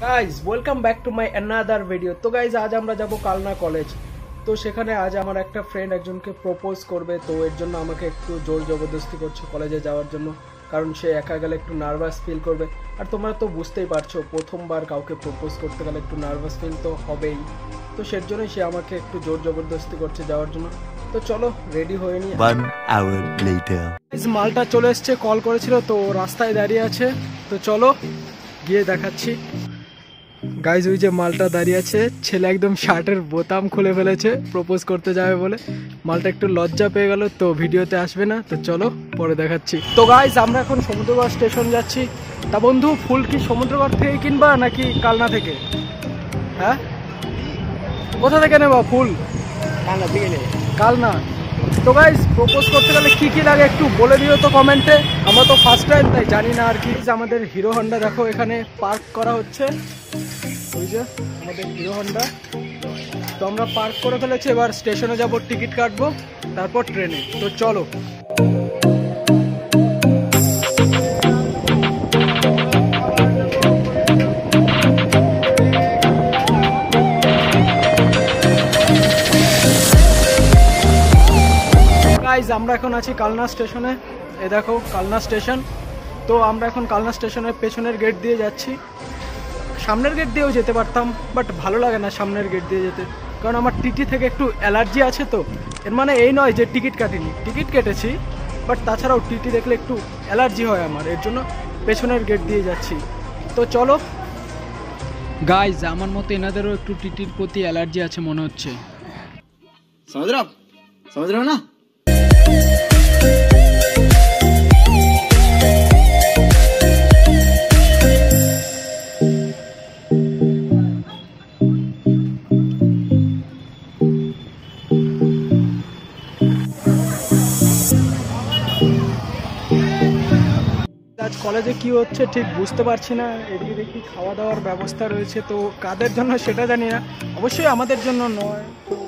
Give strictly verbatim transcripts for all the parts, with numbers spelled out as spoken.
Guys welcome back to my another video. তো guys আজ আমরা যাব কালনা কলেজ। তো সেখানে আজ আমার একটা ফ্রেন্ড একজনকে প্রপোজ করবে, তো এর জন্য আমাকে একটু জোর জবরদস্তি করছে কলেজে যাওয়ার জন্য, কারণ সে একা গেলে একটু নার্ভাস ফিল করবে। আর তোমরা তো বুঝতেই পারছো প্রথমবার কাউকে প্রপোজ করতে গেলে একটু নার্ভাস ফিল তো হবেই, তো সের জন্যই সে আমাকে একটু জোর জবরদস্তি করছে যাওয়ার জন্য। তো চলো রেডি হয়ে নি। মালটা চলে এসছে, কল করেছিল তো রাস্তায় দাঁড়িয়ে আছে, তো চলো গিয়ে দেখাচ্ছি। গাইজ ওই যে মালটা দাঁড়িয়ে আছে, ছেলে একদম শার্টের বোতাম খুলে ফেলেছে প্রপোজ করতে যাবে বলে। মালটা একটু লজ্জা পেয়ে গেল, তো ভিডিওতে আসবে না, তো চলো পরে দেখাচ্ছি। তো গাইজ আমরা এখন সমুদ্রগড় স্টেশন যাচ্ছি। তা বন্ধু ফুল কি সমুদ্রগড় থেকে কিনবা নাকি কালনা থেকে? হ্যাঁ কোথা থেকে নেবা ফুল? কালনা থেকে নেব। কালনা। তো গাইজ প্রপোজ করতে গেলে কি কি লাগে একটু বলে দিও তো কমেন্টে, আমরা তো ফার্স্ট টাইম তাই জানি না আর কি। আমাদের হিরো হন্ডা দেখো এখানে পার্ক করা হচ্ছে, ওই যে আমাদের হিরো হন্ডা। তো আমরা পার্ক করে ফেলেছি, এবার স্টেশনে যাব, টিকিট কাটবো, তারপর ট্রেনে। তো চলো। গাইজ আমরা এখন আছি কালনা স্টেশনে, এ দেখো কালনা স্টেশন। তো আমরা এখন কালনা স্টেশনের পেছনের গেট দিয়ে যাচ্ছি। সামনের গেট দিয়েও যেতে পারতাম, বাট ভালো লাগে না সামনের গেট দিয়ে যেতে, কারণ আমার টিটি থেকে একটু অ্যালার্জি আছে। তো এর মানে এই নয় যে টিকিট কাটিনি, টিকিট কেটেছি, বাট তাছাড়াও টিটি দেখলে একটু অ্যালার্জি হয় আমার, এর জন্য পেছনের গেট দিয়ে যাচ্ছি। তো চলো। গাইজ আমার মতো এনাদেরও একটু টিটির প্রতি অ্যালার্জি আছে মনে হচ্ছে। समझ रहे हो आप? समझ रहे हो ना? আজ কলেজে কি হচ্ছে ঠিক বুঝতে পারছি না। এদিকে দেখি খাওয়া দাওয়ার ব্যবস্থা রয়েছে, তো কাদের জন্য সেটা জানি না, অবশ্যই আমাদের জন্য নয়।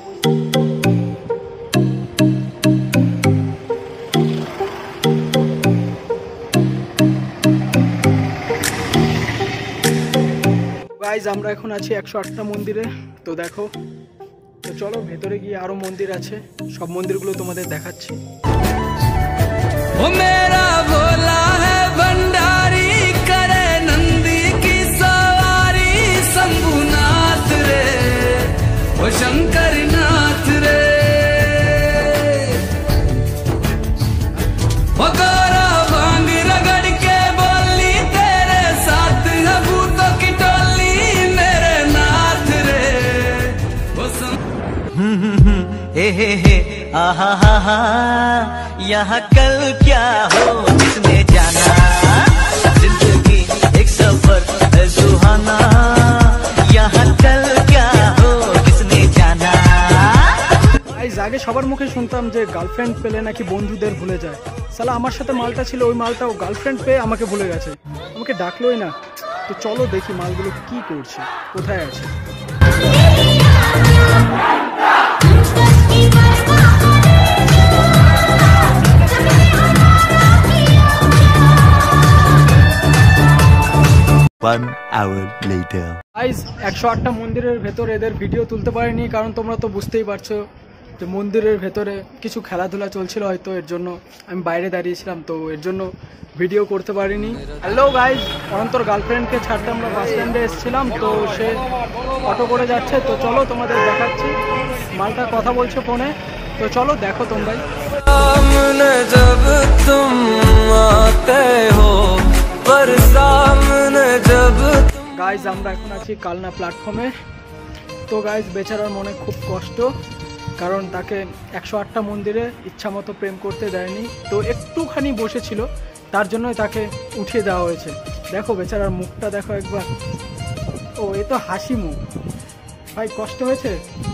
গাইজ আমরা এখন আছি একশো আটটা মন্দিরে, তো দেখো। তো চলো ভেতরে গিয়ে আরো মন্দির আছে, সব মন্দিরগুলো তোমাদের দেখাচ্ছি। ও মেরা ভোলা है भंडारी करे नंदी की सवारी शंभुनाथ रे ओ शंकर नाथ रे ओ गोरा भांग रगड़ के बोली तेरे साथ है भूतों की टोली मेरे नाथ रे ओ हे हे हे आहा हा हा यहाँ कल क्या हो किसने जाना, जिंदगी एक सफर है सुहाना, यहाँ कल क्या हो किसने जाना। আগে সবার মুখে শুনতাম যে গার্লফ্রেন্ড পেলে নাকি বন্ধুদের ভুলে যায়। সালা আমার সাথে মালটা ছিল, ওই মালটাও গার্লফ্রেন্ড পেয়ে আমাকে ভুলে গেছে, আমাকে ডাকলোই না। তো চলো দেখি মালগুলো কি করছে, কোথায় আছে। One hour later. গাইজ একশো আটটা মন্দিরের ভেতরে এদের ভিডিও তুলতে পারিনি, কারণ তোমরা তো বুঝতেই পারছো যে মন্দিরের ভেতরে কিছু খেলাধুলা চলছিল হয়তো, এর জন্য আমি বাইরে দাঁড়িয়েছিলাম, তো এর জন্য ভিডিও করতে পারিনি। হ্যালো গাইজ, অনন্তর গার্লফ্রেন্ডকে ছাড়তে আমরা বাস স্ট্যান্ডে এসেছিলাম, তো সে অটো করে যাচ্ছে। তো চলো তোমাদের দেখাচ্ছি, মালটা কথা বলছে ফোনে, তো চলো দেখো তোমরাই। सामने जब तुम आते हो पर सामने जब গাইজ আমরা এখন আছি কালনা প্ল্যাটফর্মে। তো গাইজ বেচারার মনে খুব কষ্ট, কারণ তাকে একশো আটটা মন্দিরে ইচ্ছা মতো প্রেম করতে দেয়নি, তো একটুখানি বসেছিল, তার জন্যই তাকে উঠিয়ে দেওয়া হয়েছে। দেখো বেচারার মুখটা দেখো একবার, ও এ তো হাসি মুখ। ভাই কষ্ট হয়েছে?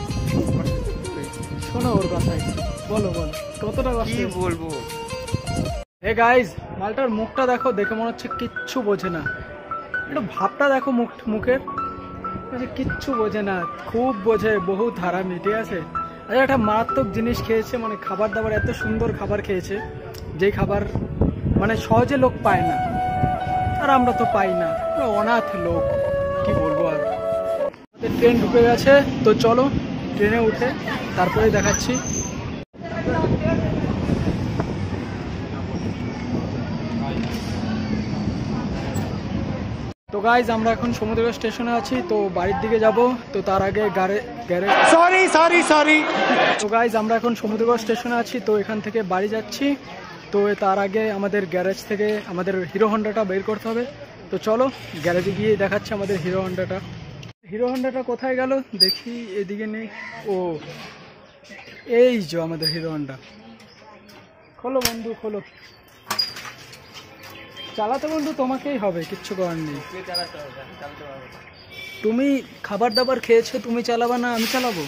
শোনো ওর কথাই, বলো বলো কতটা কষ্ট বলবো। হে গাইজ মালটার মুখটা দেখো, দেখে মনে হচ্ছে কিচ্ছু বোঝে না। একটু ভাবটা দেখো মুখ মুখের, কিচ্ছু বোঝে না, খুব বোঝে, বহুত হারামি, ঠিক আছে। আচ্ছা একটা মারাত্মক জিনিস খেয়েছে, মানে খাবার দাবার এত সুন্দর খাবার খেয়েছে, যেই খাবার মানে সহজে লোক পায় না, আর আমরা তো পাই না, অনাথ লোক, কি বলবো। ট্রেন ঢুকে গেছে, তো চলো ট্রেনে উঠে তারপরে দেখাচ্ছি। তো গাইজ আমরা এখন সমুদ্র স্টেশনে আছি, তো বাড়ির দিকে যাব। তো তার আগে গ্যারেজ সরি সরি সরি তো গাইজ আমরা এখন সমুদ্র স্টেশনে আছি, তো এখান থেকে বাড়ি যাচ্ছি। তো তার আগে আমাদের গ্যারেজ থেকে আমাদের হিরো হন্ডাটা বের করতে হবে। তো চলো গ্যারেজে গিয়ে দেখাচ্ছি আমাদের হিরো হন্ডাটা। হিরো হন্ডাটা কোথায় গেল দেখি, এদিকে নেই। ও এই যে আমাদের হিরো হন্ডা। খোলো বন্ধু খোলো, চালাতে বন্ধু তোমাকেই হবে, কিচ্ছু করার নেই। তুমি খাবার দাবার খেয়েছো, তুমি চালাবা না আমি চালাবো?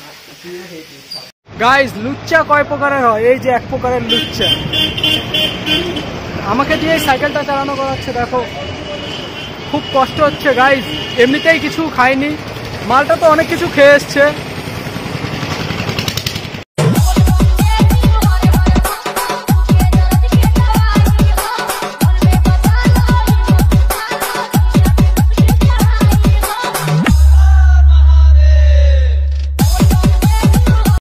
গাইজ লুচ্চা কয় প্রকারের হয়, এই যে এক প্রকারের লুচ্চা আমাকে দিয়ে সাইকেলটা চালানো করাচ্ছে। দেখো খুব কষ্ট হচ্ছে গাইজ, এমনিতেই কিছু খাইনি, মালটা তো অনেক কিছু খেয়ে এসছে।